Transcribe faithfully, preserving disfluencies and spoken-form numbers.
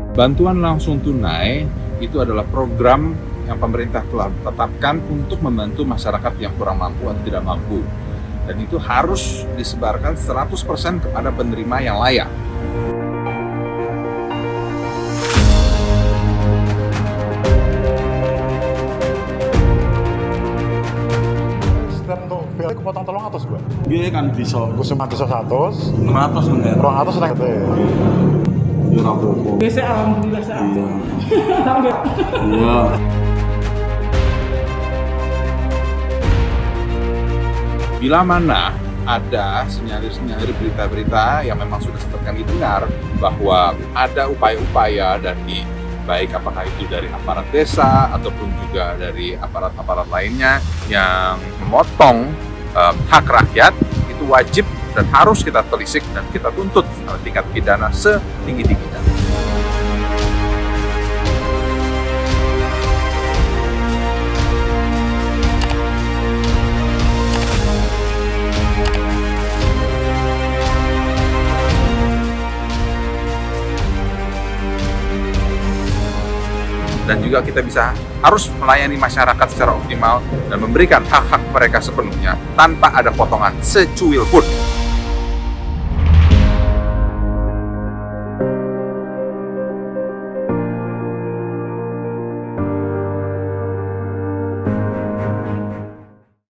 Bantuan langsung tunai itu adalah program yang pemerintah telah tetapkan untuk membantu masyarakat yang kurang mampu atau tidak mampu. Dan itu harus disebarkan seratus persen kepada penerima yang layak. Setiap untuk biaya kepotong tolong atas gue. Biaya kan bisa. Gue cuma bisa satu. enam ratus enggak? Orang atas naik deh. Ya apa-apa. Biasa alhamdulillah sah. Iya. Tambah. Iya. Bila mana ada sinyalir-sinyalir berita-berita yang memang sudah sempat kami dengar bahwa ada upaya-upaya dari baik apakah itu dari aparat desa ataupun juga dari aparat-aparat lainnya yang memotong um, hak rakyat, itu wajib dan harus kita telisik dan kita tuntut tingkat pidana setinggi-tingginya. Dan juga kita bisa harus melayani masyarakat secara optimal dan memberikan hak-hak mereka sepenuhnya tanpa ada potongan secuil pun.